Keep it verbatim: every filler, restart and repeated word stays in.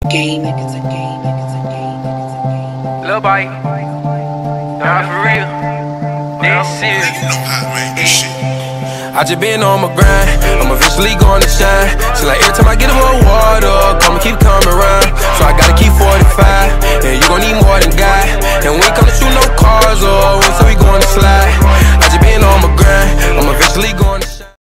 game, it's a game, it's a game, it's a game. Lil' bite, nah, for real. This is I just been on my grind, I'm eventually gonna shine. So like every time I get a little water, come and keep coming.